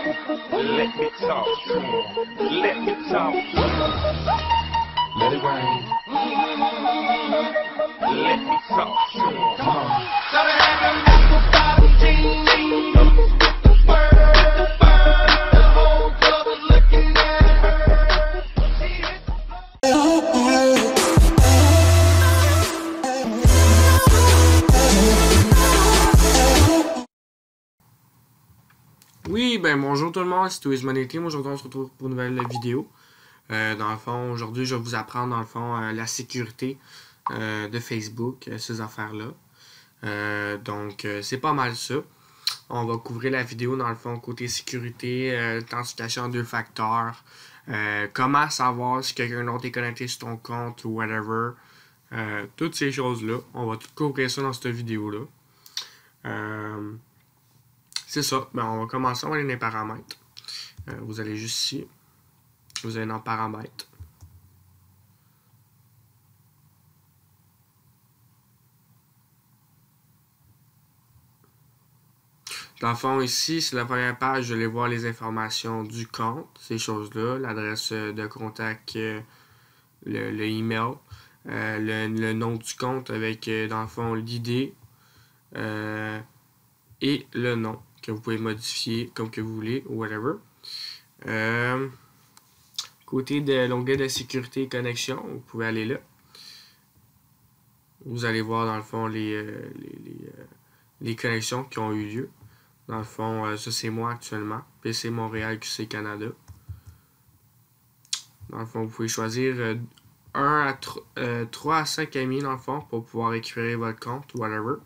Let me talk to him. Let me talk to him. Let it rain. Let me talk to him. Come on. Started having multiple problems, the bird, the whole club was looking at her. She hit the floor. Oui, ben bonjour tout le monde, c'est Twismanity. Aujourd'hui, on se retrouve pour une nouvelle vidéo. Dans le fond, aujourd'hui, je vais vous apprendre, dans le fond, la sécurité de Facebook, ces affaires-là. Donc, c'est pas mal ça. On va couvrir la vidéo, dans le fond, côté sécurité, authentification en 2 facteurs, comment savoir si quelqu'un d'autre est connecté sur ton compte ou whatever. Toutes ces choses-là. On va tout couvrir ça dans cette vidéo-là. C'est ça. Ben, on va commencer, on va aller dans les paramètres. Vous allez juste ici. Vous allez dans paramètres. Dans le fond, ici, c'est la première page. Vous allez voir les informations du compte, ces choses-là, l'adresse de contact, le email, le nom du compte avec, dans le fond, l'ID et le nom que vous pouvez modifier comme que vous voulez ou whatever. Côté de l'onglet de sécurité et connexion, vous pouvez aller là. Vous allez voir dans le fond les connexions qui ont eu lieu. Dans le fond, ça c'est moi actuellement. PC Montréal QC Canada. Dans le fond, vous pouvez choisir 3 à 5 amis dans le fond pour pouvoir récupérer votre compte ou whatever.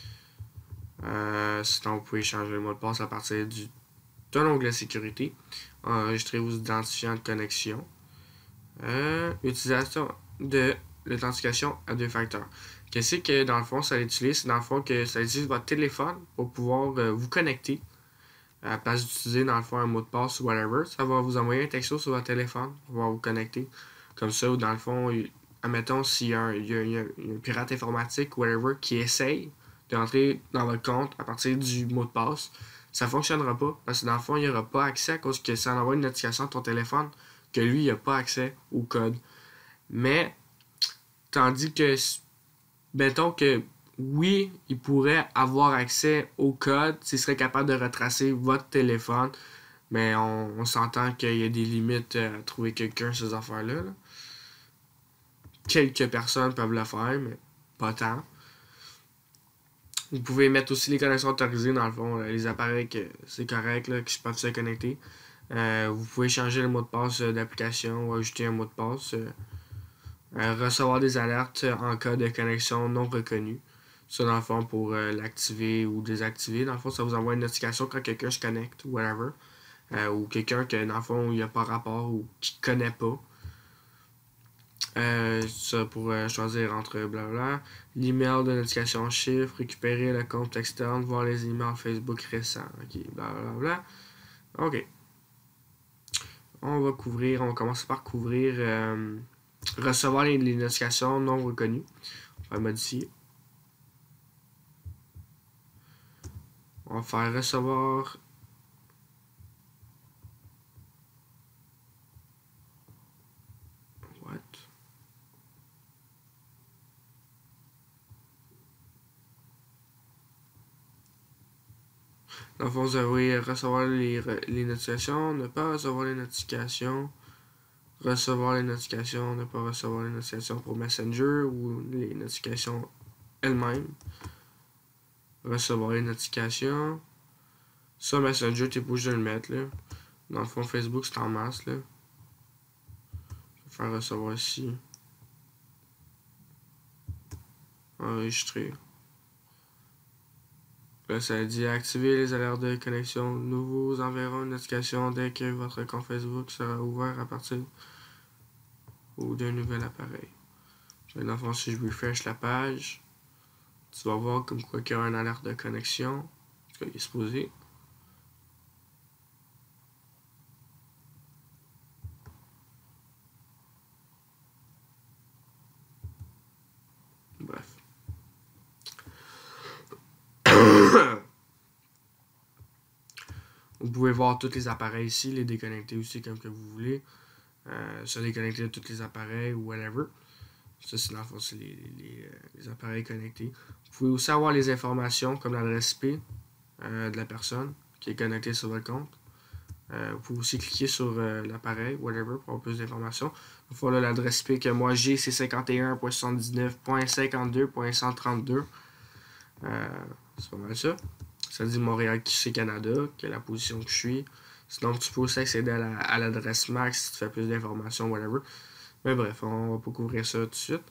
Sinon, vous pouvez changer le mot de passe à partir d'un onglet sécurité. Enregistrer vos identifiants de connexion. Utilisation de l'authentification à 2 facteurs. Qu'est-ce que dans le fond ça utilise? C'est dans le fond que ça utilise votre téléphone pour pouvoir vous connecter. À la place d'utiliser dans le fond un mot de passe ou whatever, ça va vous envoyer un texto sur votre téléphone pour pouvoir vous connecter. Comme ça, ou dans le fond, admettons s'il y a un pirate informatique ou whatever qui essaye d'entrer dans votre compte à partir du mot de passe, ça ne fonctionnera pas parce que dans le fond, il n'y aura pas accès à cause que ça envoie une notification à ton téléphone que lui, il n'a pas accès au code. Mais, tandis que, mettons que oui, il pourrait avoir accès au code s'il serait capable de retracer votre téléphone, mais on s'entend qu'il y a des limites à trouver quelqu'un ces affaires-là. Là. Quelques personnes peuvent le faire, mais pas tant. Vous pouvez mettre aussi les connexions autorisées dans le fond, les appareils que c'est correct, là, qui peuvent se connecter. Vous pouvez changer le mot de passe d'application ou ajouter un mot de passe. Recevoir des alertes en cas de connexion non reconnue. Ça, dans le fond, pour l'activer ou désactiver. Dans le fond, ça vous envoie une notification quand quelqu'un se connecte ou whatever. Ou quelqu'un que, dans le fond, il n'y a pas rapport ou qui ne connaît pas. Ça pour choisir entre blabla. L'email de notification chiffre, récupérer le compte externe, voir les emails Facebook récents. Ok, blablabla. Ok. On va commencer par couvrir recevoir les notifications non reconnues. On va modifier. On va faire recevoir Dans le fond, vous allez recevoir les notifications, ne pas recevoir les notifications, recevoir les notifications, ne pas recevoir les notifications pour Messenger ou les notifications elles-mêmes. Recevoir les notifications. Ça, Messenger, t'es pas obligé de le mettre, là. Dans le fond, Facebook, c'est en masse, là. Je vais faire recevoir ici. Enregistrer. Là, ça dit activer les alertes de connexion. Nous vous enverrons une notification dès que votre compte Facebook sera ouvert à partir ou d'un nouvel appareil. Dans le fond, si je refresh la page, tu vas voir comme quoi qu'il y a une alerte de connexion. En tout cas, il est supposé. Bref. Vous pouvez voir tous les appareils ici, les déconnecter aussi comme que vous voulez. Se déconnecter de tous les appareils ou whatever. Ça, c'est dans le fond, c'est les appareils connectés. Vous pouvez aussi avoir les informations comme l'adresse IP de la personne qui est connectée sur votre compte. Vous pouvez aussi cliquer sur l'appareil, whatever, pour avoir plus d'informations. Voilà l'adresse IP que moi j'ai, c'est 51.79.52.132. C'est pas mal ça. Ça dit Montréal, c'est Canada, que la position que je suis. Sinon, tu peux aussi accéder à l'adresse MAC si tu fais plus d'informations, whatever. Mais bref, on va pas couvrir ça tout de suite.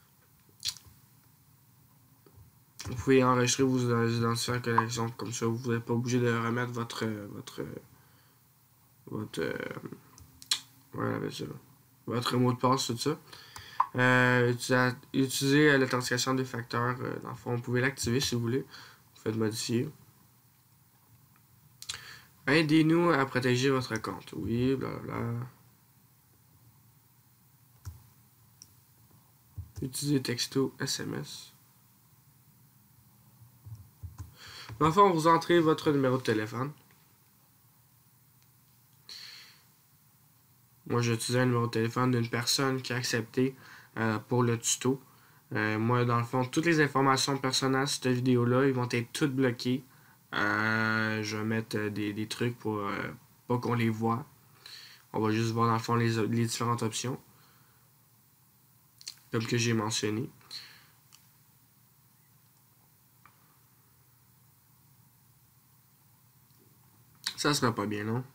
Vous pouvez enregistrer vos identifiants de connexion, comme ça vous n'êtes pas obligé de remettre votre mot de passe, tout ça. Utiliser l'authentification des facteurs, dans le fond, vous pouvez l'activer si vous voulez. Vous faites modifier. Aidez-nous à protéger votre compte. Oui, blablabla. Utilisez texto SMS. Dans le fond, vous entrez votre numéro de téléphone. Moi, j'ai utilisé un numéro de téléphone d'une personne qui a accepté pour le tuto. Moi, dans le fond, toutes les informations personnelles sur cette vidéo-là, ils vont être toutes bloquées. Je vais mettre des trucs pour pas qu'on les voit. On va juste voir dans le fond les différentes options. Comme que j'ai mentionné. Ça sera pas bien, non?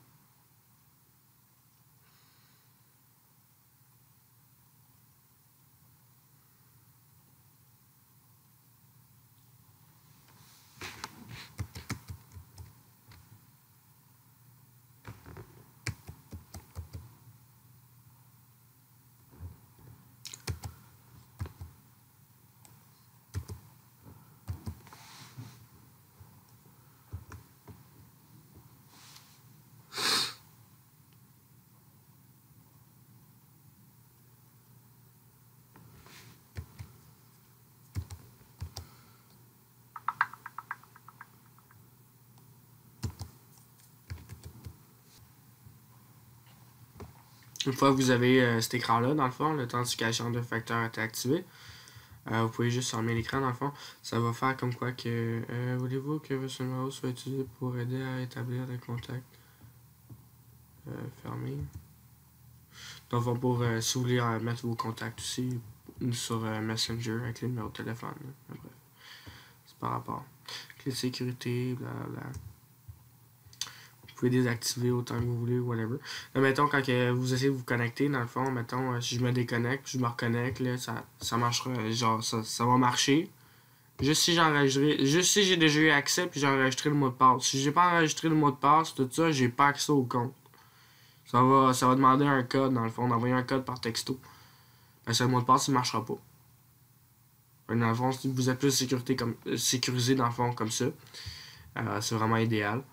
Une fois que vous avez cet écran-là, dans le fond, l'authentification de facteur est activée. Vous pouvez juste fermer l'écran, dans le fond. Ça va faire comme quoi que voulez-vous que votre numéro soit utilisé pour aider à établir des contacts fermés. Dans le fond, pour si vous voulez mettre vos contacts aussi sur Messenger avec le numéro de téléphone. Bref, c'est par rapport. Clé de sécurité, blablabla. Vous pouvez désactiver autant que vous voulez, whatever. Là, mettons, quand vous essayez de vous connecter, dans le fond, mettons, si je me déconnecte, je me reconnecte, là, ça marchera, genre, ça va marcher. Juste si j'ai déjà eu accès, puis j'ai enregistré le mot de passe. Si j'ai pas enregistré le mot de passe, tout ça, j'ai pas accès au compte. Ça va demander un code, dans le fond, d'envoyer un code par texto. Parce que le mot de passe, il marchera pas. Dans le fond, si vous êtes plus sécurisé, dans le fond, comme ça, c'est vraiment idéal.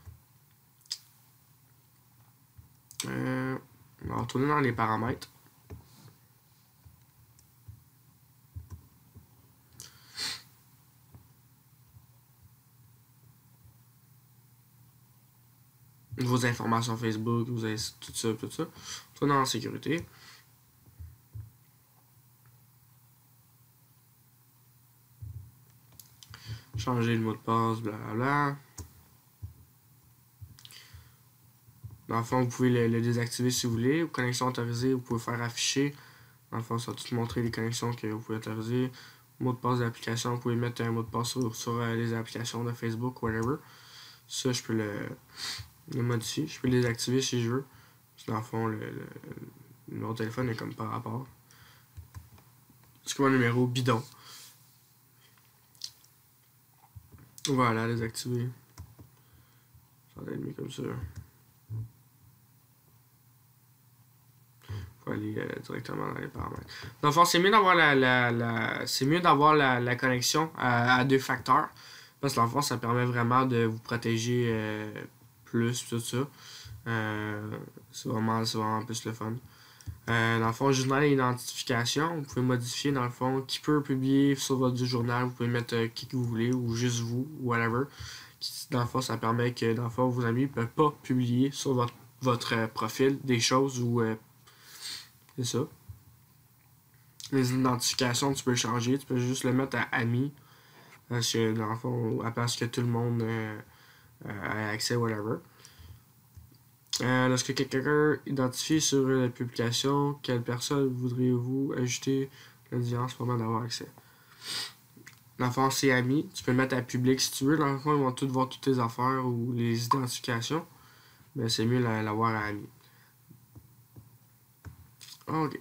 On va retourner dans les paramètres. Vos informations Facebook, vous avez tout ça. Retournez dans la sécurité. Changer le mot de passe, blablabla. Dans le fond, vous pouvez le désactiver si vous voulez. Connexion autorisée, vous pouvez faire afficher. Dans le fond, ça va tout montrer les connexions que vous pouvez autoriser. Mot de passe d'application, vous pouvez mettre un mot de passe sur les applications de Facebook, whatever. Ça, je peux le modifier. Je peux le désactiver si je veux. Parce que dans le fond, le numéro de téléphone est comme par rapport. C'est comme un numéro bidon. Voilà, désactiver. Ça va être mieux comme ça. Aller directement dans les paramètres. Dans le fond, c'est mieux d'avoir la connexion à deux facteurs. Parce que dans le fond, ça permet vraiment de vous protéger plus, tout ça. C'est vraiment plus le fun. Dans le fond, journal et identification, vous pouvez modifier dans le fond qui peut publier sur votre journal. Vous pouvez mettre qui que vous voulez, ou juste vous, whatever. Dans le fond, ça permet que dans le fond, vos amis ne peuvent pas publier sur votre profil des choses où c'est ça. Les identifications, tu peux changer, tu peux juste le mettre à amis. Parce que dans le fond, à place que tout le monde ait accès, whatever. Lorsque quelqu'un identifie sur la publication, quelle personne voudriez-vous ajouter l'audience pour d'avoir accès? Dans le fond, c'est amis. Tu peux le mettre à public si tu veux. Dans le fond, ils vont tous voir toutes tes affaires ou les identifications. Mais c'est mieux l'avoir à amis. Ok.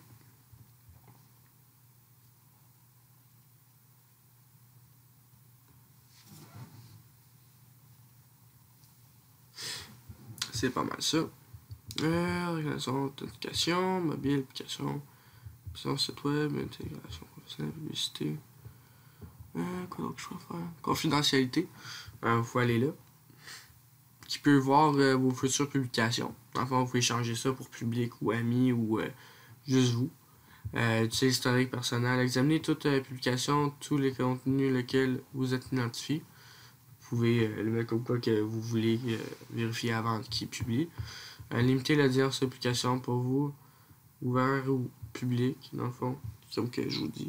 C'est pas mal ça. Organisation d'authentification, mobile, application, site web, intégration professionnelle, publicité. Quoi d'autre je peux faire? Confidentialité. Vous pouvez aller là. Qui peut voir vos futures publications. Enfin, vous pouvez changer ça pour public ou amis ou juste vous. Utiliser l'historique personnel. Examinez toute publication, tous les contenus lesquels vous êtes identifié. Vous pouvez le mettre comme quoi que vous voulez vérifier avant qu'il publie. Limiter l'audience de publication pour vous. Ouvert ou public, dans le fond. Comme que je vous dis.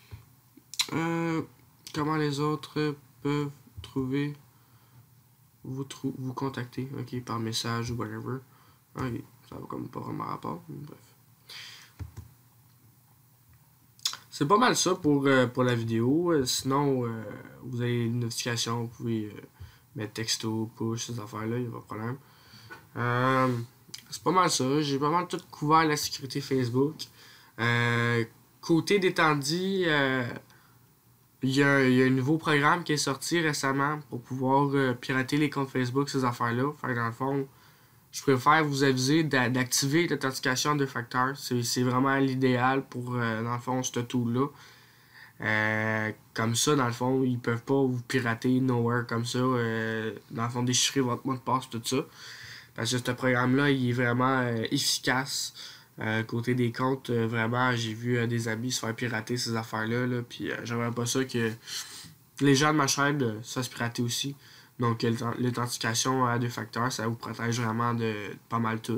Comment les autres peuvent trouver vous contacter, ok, par message ou whatever. Ok, ça va comme pas vraiment rapport, bref. C'est pas mal ça pour la vidéo. Sinon, vous avez une notification, vous pouvez mettre texto, push, ces affaires-là, il n'y a pas de problème. C'est pas mal ça. J'ai pas mal tout couvert la sécurité Facebook. Côté des tandis, il y a un nouveau programme qui est sorti récemment pour pouvoir pirater les comptes Facebook, ces affaires-là. Fait que dans le fond, je préfère vous aviser d'activer l'authentification à 2 facteurs. C'est vraiment l'idéal pour, dans le fond, ce tool-là. Comme ça, dans le fond, ils peuvent pas vous pirater nowhere comme ça. Dans le fond, déchiffrer votre mot de passe, tout ça. Parce que ce programme-là, il est vraiment efficace. Côté des comptes, vraiment, j'ai vu des amis se faire pirater ces affaires-là. Là, puis j'aimerais pas ça que les gens de ma chaîne se fassent pirater aussi. Donc l'authentification à 2 facteurs, ça vous protège vraiment de pas mal tout.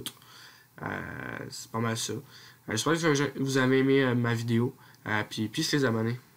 C'est pas mal ça. J'espère que vous avez aimé ma vidéo. Puis les abonnés.